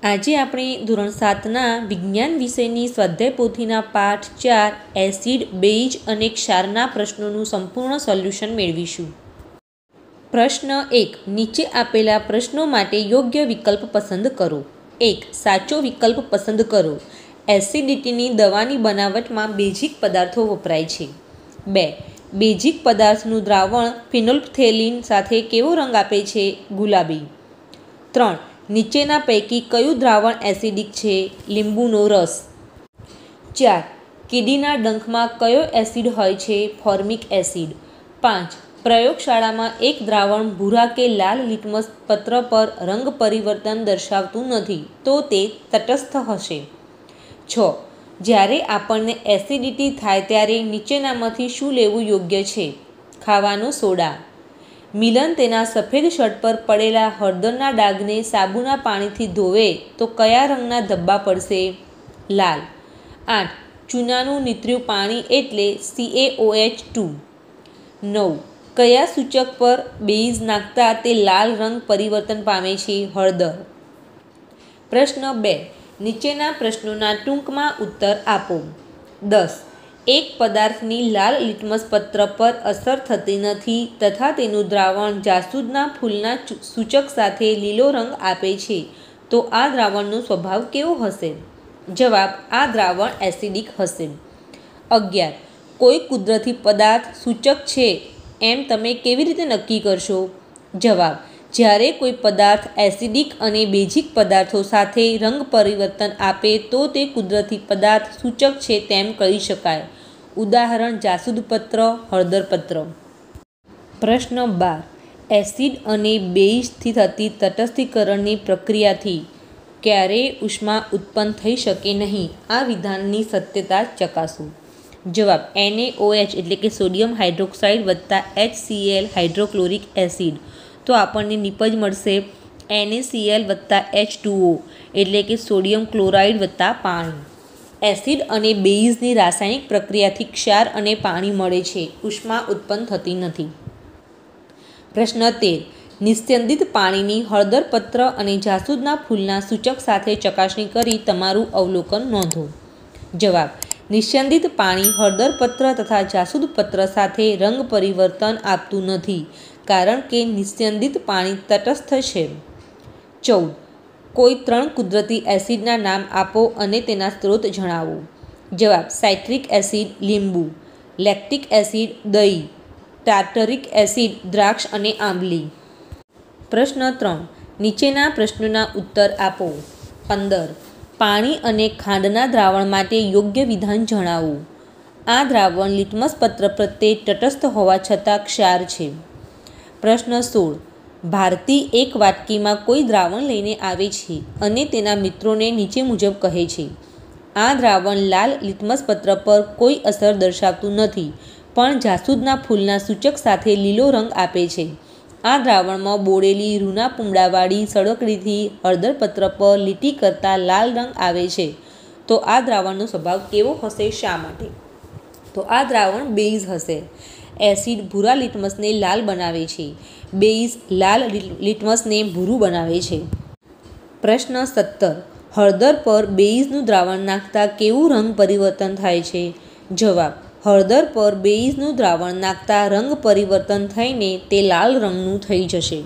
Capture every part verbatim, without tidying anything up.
આજે આપણે ધોરણ સાતના વિજ્ઞાન વિષયની સ્વાધ્યાય પોથીના પાઠ ચાર એસિડ, બેઝ અને ક્ષારના પ્રશ્નોનું સંપૂર્ણ સોલ્યુશન મેળવીશું. પ્રશ્ન એક. નીચે આપેલા પ્રશ્નો માટે યોગ્ય વિકલ્પ પસંદ કરો. એક. સાચો વિકલ્પ પસંદ કરો. એસિડિટીની દવાની બનાવટમાં બેઝિક પદાર્થો વપરાય છે. બે. બેઝિક પદાર્થનું દ્રાવણ ફિનોલ્ફથેલિન સાથે કેવો રંગ આપે છે? ગુલાબી. ત્રણ. નીચેના પૈકી કયું દ્રાવણ એસિડિક છે? લીંબુનો રસ. ચાર. કીડીના ડંખમાં કયો એસિડ હોય છે? Formic acid. પાંચ. પ્રયોગશાળામાં એક દ્રાવણ ભૂરા કે લાલ લિટમસ પત્ર પર રંગ પરિવર્તન દર્શાવતું નથી તો તે તટસ્થ હશે. છ. જ્યારે આપણને એસિડિટી થાય ત્યારે નીચેનામાંથી શું લેવું યોગ્ય છે? ખાવાનો સોડા. મિલન તેના સફેદ શર્ટ પર પડેલા હળદરના ડાઘને સાબુના પાણીથી ધોવે તો કયા રંગના ધબ્બા પડશે? લાલ. આઠ. ચૂનાનું નીતર્યું પાણી એટલે C A O H two. નવ. કયા સૂચક પર બેઝ નાખતા તે લાલ રંગ પરિવર્તન પામે છે? હળદર. પ્રશ્ન બે. નીચેના પ્રશ્નોના ટૂંકમાં ઉત્તર આપો. દસ. એક પદાર્થની લાલ લિટમસ પત્ર પર અસર થતી નથી તથા તેનું દ્રાવણ જાસૂદના ફૂલના સૂચક સાથે લીલો રંગ આપે છે તો આ દ્રાવણનો સ્વભાવ કેવો હશે? જવાબ. આ દ્રાવણ એસિડિક હશે. અગિયાર. કોઈ કુદરતી પદાર્થ સૂચક છે એમ તમે કેવી રીતે નક્કી કરશો? જવાબ. જ્યારે કોઈ પદાર્થ એસિડિક અને બેઝિક પદાર્થો સાથે રંગ પરિવર્તન આપે તો તે કુદરતી પદાર્થ સૂચક છે તેમ કહી શકાય. ઉદાહરણ જાસૂદપત્ર, હળદરપત્ર. પ્રશ્ન બાર. એસિડ અને બેઝથી થતી તટસ્થીકરણની પ્રક્રિયાથી ક્યારેય ઉષ્મા ઉત્પન્ન થઈ શકે નહીં. આ વિધાનની સત્યતા ચકાસો. જવાબ. એન એ ઓ એચ એટલે કે સોડિયમ હાઇડ્રોક્સાઇડ વત્તા H C L hydrochloric acid તો આપણને નિપજ મળશે એન એ સી એલ વત્તા એચ ટુ ઓ એટલે કે સોડિયમ ક્લોરાઇડ વત્તા પાણી. એસિડ અને બેઝની રાસાયણિક પ્રક્રિયાથી ક્ષાર અને પાણી મળે છે. ઉષ્મા ઉત્પન્ન થતી નથી. પ્રશ્ન તેર. નિસ્યંદિત પાણીની હળદરપત્ર અને જાસૂદના ફૂલના સૂચક સાથે ચકાસણી કરી તમારું અવલોકન નોંધો. જવાબ. નિસ્યંદિત પાણી હળદરપત્ર તથા જાસૂદપત્ર સાથે રંગ પરિવર્તન આપતું નથી કારણ કે નિસ્યંદિત પાણી તટસ્થ છે. ચૌદ. કોઈ ત્રણ કુદરતી એસિડના નામ આપો અને તેના સ્ત્રોત જણાવો. જવાબ. સાઇટ્રિક એસિડ લીંબુ, લેક્ટિક એસિડ દહીં, ટાર્ટરિક એસિડ દ્રાક્ષ અને આંબલી. પ્રશ્ન ત્રણ. નીચેના પ્રશ્નોના ઉત્તર આપો. પંદર. પાણી અને ખાંડના દ્રાવણ માટે યોગ્ય વિધાન જણાવો. આ દ્રાવણ લિટમસ પત્ર પ્રત્યે તટસ્થ હોવા છતાં ક્ષાર છે. પ્રશ્ન સોળ. ભારતી એક વાટકીમાં કોઈ દ્રાવણ લઈને આવે છે અને તેના મિત્રોને નીચે મુજબ કહે છે. આ દ્રાવણ લાલ લિટમસ પત્ર પર કોઈ અસર દર્શાવતું નથી પણ જાસૂદના ફૂલના સૂચક સાથે લીલો રંગ આપે છે. આ દ્રાવણમાં બોળેલી રૂના પૂમડાવાળી સળકડીથી હળદરપત્ર પર લીટી કરતા લાલ રંગ આવે છે તો આ દ્રાવણનો સ્વભાવ કેવો હશે? શા માટે? તો આ દ્રાવણ બેઝ હશે. એસિડ ભૂરા લિટમસને લાલ બનાવે છે. બેઝ લાલ લિટમસને ભૂરું બનાવે છે. પ્રશ્ન સત્તર. હળદર પર બેઝનું દ્રાવણ નાખતા કેવું રંગ પરિવર્તન થાય છે? જવાબ. હળદર પર બેઝનું દ્રાવણ નાખતા રંગ પરિવર્તન થઈને તે લાલ રંગનું થઈ જશે.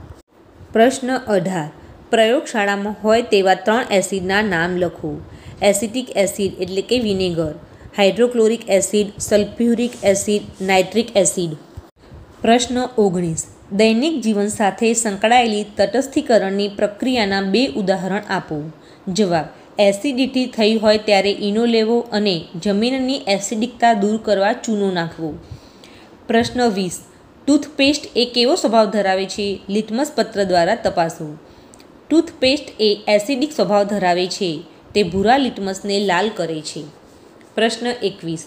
પ્રશ્ન અઢાર. પ્રયોગશાળામાં હોય તેવા ત્રણ એસિડના નામ લખો. એસિટિક એસિડ એટલે કે vinegar, hydrochloric acid, sulphuric acid, nitric acid. પ્રશ્ન ઓગણીસ. દૈનિક જીવન સાથે સંકળાયેલી તટસ્થીકરણની પ્રક્રિયાના બે ઉદાહરણ આપો. જવાબ. એસિડિટી થઈ હોય ત્યારે ઈનો લેવો અને જમીનની એસિડિકતા દૂર કરવા ચૂનો નાખવો. પ્રશ્ન વીસ. ટૂથપેસ્ટ એ કેવો સ્વભાવ ધરાવે છે? લિટમસ પત્ર દ્વારા તપાસો. ટૂથપેસ્ટ એ એસિડિક સ્વભાવ ધરાવે છે. તે ભૂરા લિટમસને લાલ કરે છે. પ્રશ્ન એકવીસ.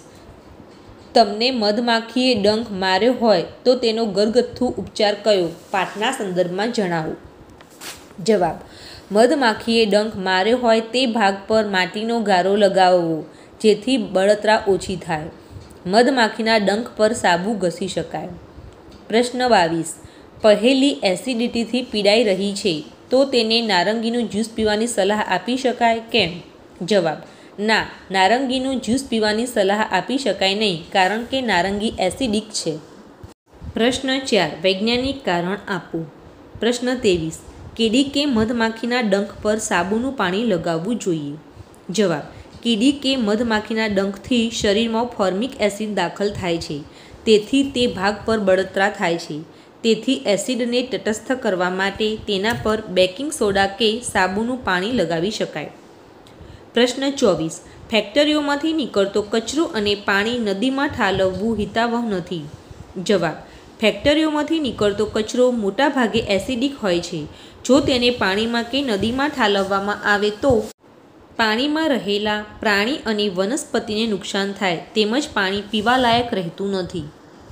તમને મધમાખીએ ડંખ માર્યો હોય તો તેનો ઘરગથ્થુ ઉપચાર કયો? પાઠના સંદર્ભમાં જણાવો. જવાબ. મધમાખીએ ડંખ માર્યો હોય તે ભાગ પર માટીનો ગારો લગાવવો જેથી બળતરા ઓછી થાય. મધમાખીના ડંખ પર સાબુ ઘસી શકાય. પ્રશ્ન બાવીસ. પહેલી એસિડિટીથી પીડાઈ રહી છે તો તેને નારંગીનું જ્યુસ પીવાની સલાહ આપી શકાય? કેમ? જવાબ: ના, નારંગીનું જ્યુસ પીવાની સલાહ આપી શકાય નહીં, કારણ કે નારંગી એસિડિક છે. પ્રશ્ન ચાર. વૈજ્ઞાનિક કારણ આપો. પ્રશ્ન ત્રેવીસ. કીડી કે મધમાખીના ડંખ પર સાબુનું પાણી લગાવવું જોઈએ? જવાબ: કીડી કે મધમાખીના ડંખથી શરીરમાં ફોર્મિક એસિડ દાખલ થાય છે, તેથી તે ભાગ પર બળતરા થાય છે. તેથી એસિડને તટસ્થ કરવા માટે તેના પર બેકિંગ સોડા કે સાબુનું પાણી લગાવી શકાય. પ્રશ્ન ચોવીસ. ફેક્ટરીઓમાંથી નીકળતો કચરો અને પાણી નદીમાં ઠાલવવું હિતાવહ નથી? જવાબ: ફેક્ટરીઓમાંથી નીકળતો કચરો મોટાભાગે એસિડિક હોય છે. જો તેને પાણીમાં કે નદીમાં ઠાલવવામાં આવે તો પાણીમાં રહેલા પ્રાણી અને વનસ્પતિને નુકસાન થાય, તેમજ પાણી પીવાલાયક રહેતું નથી.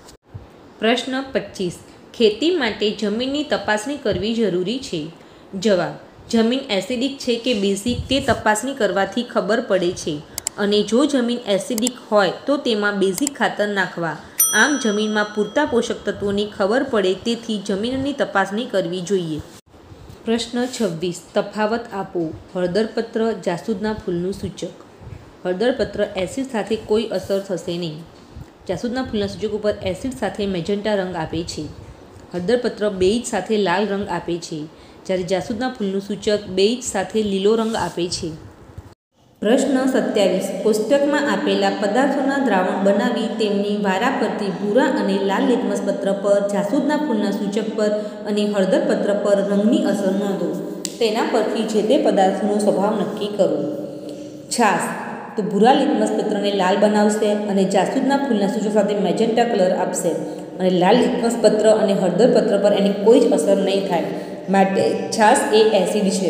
પ્રશ્ન પચીસ. ખેતી માટે જમીનની તપાસણી કરવી જરૂરી છે? જવાબ: જમીન એસિડિક છે કે બેઝિક તે તપાસણી કરવાથી ખબર પડે છે, અને જો જમીન એસિડિક હોય તો તેમાં બેઝિક ખાતર નાખવા. આમ જમીનમાં પૂરતા પોષક તત્વોની ખબર પડે, તેથી જમીનની તપાસણી કરવી જોઈએ. પ્રશ્ન છવ્વીસ. તફાવત આપો. હળદરપત્ર જાસૂદના ફૂલનું સૂચક. હળદરપત્ર એસિડ સાથે કોઈ અસર થશે નહીં. જાસૂદના ફૂલના સૂચક ઉપર એસિડ સાથે મેજેન્ટા રંગ આપે છે. હળદરપત્ર બેઇજ સાથે લાલ રંગ આપે છે, જ્યારે જાસૂદના ફૂલનું સૂચક બેઇજ સાથે લીલો રંગ આપે છે. પ્રશ્ન સત્યાવીસ. કોષ્ટકમાં આપેલા પદાર્થોના દ્રાવણ બનાવી તેમની વારાફરતી ભૂરા અને લાલ લિટમસ પત્ર પર, જાસૂદના ફૂલના સૂચક પર અને હળદરપત્ર પર રંગની અસર નોંધો. તેના પરથી જે તે પદાર્થનો સ્વભાવ નક્કી કરો. છાશ તો ભૂરા લિટમસ પત્રને લાલ બનાવશે અને જાસૂદના ફૂલના સૂચક સાથે મેજેન્ટા કલર આપશે, અને લાલ લિટમસ પત્ર અને હળદરપત્ર પર એની કોઈ જ અસર નહીં થાય, માટે છાશ એ એસિડ છે.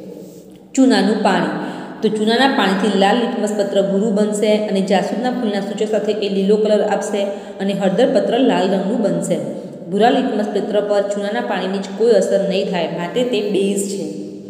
ચૂનાનું પાણી તો ચૂનાના પાણીથી લાલ લિટમસ પત્ર ભૂરું બનશે અને જાસૂદના ફૂલના સૂચક સાથે એ લીલો કલર આપશે અને હળદરપત્ર લાલ રંગનું બનશે. ભૂરા લિટમસ પત્ર પર ચૂનાના પાણીની જ કોઈ અસર નહીં થાય, માટે તે બેઝ છે.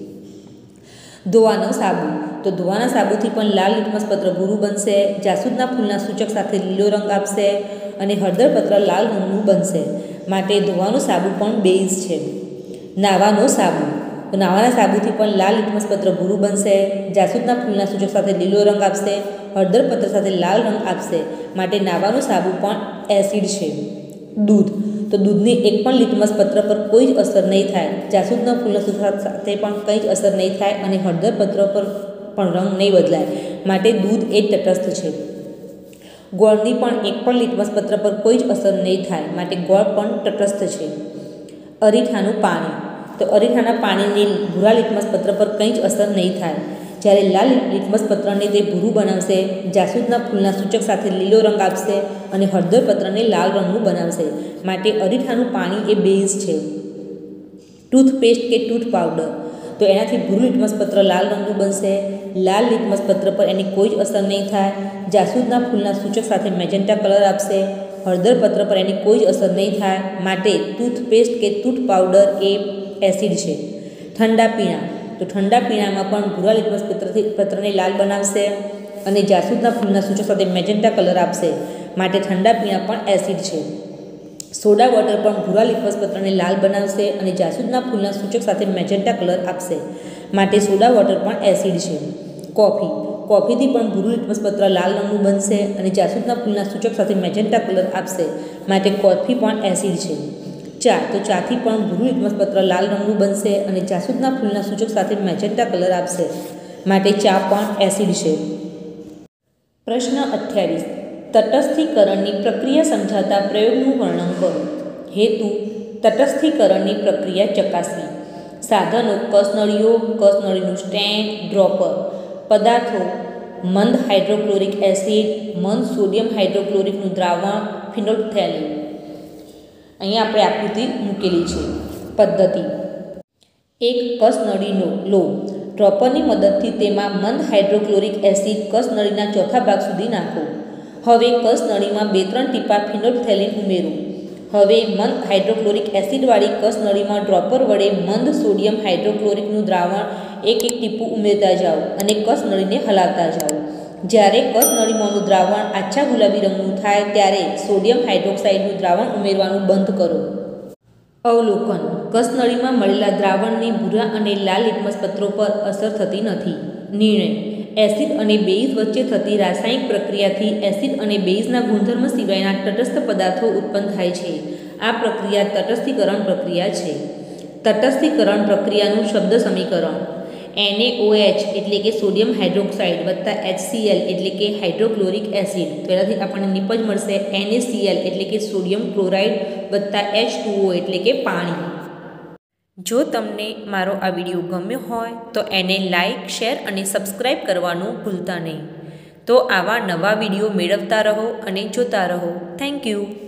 ધોવાનો સાબુ તો ધોવાના સાબુથી પણ લાલ લિટમસ પત્ર ભૂરું બનશે, જાસૂદના ફૂલના સૂચક સાથે લીલો રંગ આપશે અને હળદરપત્ર લાલ રંગનું બનશે, માટે ધોવાનું સાબુ પણ બેઝ છે. નાવાનો સાબુ તો નાવાના સાબુથી પણ લાલ લિટમસ પત્ર ભૂરું બનશે, જાસૂદના ફૂલના સૂચક સાથે લીલો રંગ આપશે, હળદરપત્ર સાથે લાલ રંગ આપશે, માટે નાવાનું સાબુ પણ એસિડ છે. દૂધ તો દૂધની એક પણ લિટમસ પત્ર પર કોઈ જ અસર નહીં થાય, જાસૂદના ફૂલના સૂચક સાથે પણ કંઈ જ અસર નહીં થાય અને હળદરપત્ર પર પણ રંગ નહીં બદલાય, માટે દૂધ એ તટસ્થ છે. ગોળની પણ એક પણ લિટમસ પત્ર પર કોઈ જ અસર નહીં થાય, માટે ગોળ પણ તટસ્થ છે. અરીઠાનું પાણી તો અરીઠાના પાણીની ભૂરા લિટમસ પત્ર પર કંઈ જ અસર નહીં થાય, જ્યારે લાલ લિટમસ પત્રને તે ભૂરું બનાવશે, જાસૂદના ફૂલના સૂચક સાથે લીલો રંગ આપશે અને હળદરપત્રને લાલ રંગનું બનાવશે, માટે અરીઠાનું પાણી એ બેઝ છે. ટૂથપેસ્ટ કે ટૂથ પાવડર તો એનાથી ભૂરું લિટમસ પત્ર લાલ રંગનું બનશે, લાલ લિટમસ પત્ર પર એની કોઈ જ અસર નહીં થાય, જાસૂદના ફૂલના સૂચક સાથે મેજેન્ટા કલર આપશે, હળદરપત્ર પર એની કોઈ જ અસર નહીં થાય, માટે ટૂથપેસ્ટ કે ટૂથ પાવડર એ એસિડ છે. ઠંડા પીણા તો ઠંડા પીણામાં પણ ભૂરા લિટમસ પત્રથી પત્રને લાલ બનાવશે અને જાસૂદના ફૂલના સૂચક સાથે મેજેન્ટા કલર આપશે, માટે ઠંડા પીણા પણ એસિડ છે. સોડા વોટર પણ ભૂરા લિટમસ પત્રને લાલ બનાવશે અને જાસૂદના ફૂલના સૂચક સાથે મેજેન્ટા કલર આપશે, માટે સોડા વોટર પણ એસિડ છે. કોફી કોફીથી પણ ભૂરું લિટમસ પત્ર લાલ રંગનું બનશે અને જાસૂદના ફૂલના સૂચક સાથે મેજેન્ટા કલર આપશે, માટે કોફી પણ એસિડ છે. ચા તો ચાથી પણ ભૂરું લિટમસ પત્ર લાલ રંગનું બનશે અને જાસૂદના ફૂલના સૂચક સાથે મેજેન્ટા કલર આપશે, માટે ચા પણ એસિડ છે. પ્રશ્ન અઠ્યાવીસ. તટસ્થીકરણની પ્રક્રિયા સમજાતા પ્રયોગનું વર્ણન કરો. હેતુ તટસ્થીકરણની પ્રક્રિયા ચકાસવી. સાધનો કસનળીઓ, કસનળીનું સ્ટેન્ડ, ડ્રોપર. પદાર્થો મંદ હાઇડ્રોક્લોરિક એસિડ, મંદ સોડિયમ હાઇડ્રોક્લોરિકનું દ્રાવણ, ફિનોલ્ફથેલિન. અહીંયા આપણે આકૃતિ મૂકેલી છે. પદ્ધતિ એક. કસનળીનો લો. ડ્રોપરની મદદથી તેમાં મંદ હાઇડ્રોક્લોરિક એસિડ કસનળીના ચોથા ભાગ સુધી નાખો. હવે કસનળીમાં બે ત્રણ ટીપા ફિનોલ્ફથેલિન ઉમેરો. હવે મંદ હાઇડ્રોક્લોરિક એસિડવાળી કસનળીમાં ડ્રોપર વડે મંદ સોડિયમ હાઇડ્રોક્લોરિકનું દ્રાવણ એક એક ટીપું ઉમેરતા જાઓ અને કસનળીને હલાવતા જાઓ. જ્યારે કસનળીમાંનું દ્રાવણ આછા ગુલાબી રંગનું થાય ત્યારે સોડિયમ હાઇડ્રોક્સાઇડનું દ્રાવણ ઉમેરવાનું બંધ કરો. અવલોકન: કસનળીમાં મળેલા દ્રાવણની ભૂરા અને લાલ લિટમસ પત્રો પર અસર થતી નથી. નિર્ણય: એસિડ અને બેઝ વચ્ચે થતી રાસાયણિક પ્રક્રિયાથી એસિડ અને બેઝના ગુણધર્મ સિવાયના તટસ્થ પદાર્થો ઉત્પન્ન થાય છે. આ પ્રક્રિયા તટસ્થીકરણ પ્રક્રિયા છે. તટસ્થીકરણ પ્રક્રિયાનું શબ્દ સમીકરણ: એન એ ઓ એચ એટલે કે સોડિયમ હાઇડ્રોક્સાઇડ વત્તા એચ સી એલ એટલે કે હાઇડ્રોક્લોરિક એસિડ. તો એનાથી આપણને નિપજ મળશે એન એ સી એલ એટલે કે સોડિયમ ક્લોરાઇડ વત્તા એચ ટુ ઓ એટલે કે પાણી. જો તમને મારો આ વિડીયો ગમ્યો હોય તો એને લાઇક, શેર અને સબસ્ક્રાઈબ કરવાનું ભૂલતા નહીં. તો આવા નવા વિડીયો મેળવતા રહો અને જોતા રહો. Thank you.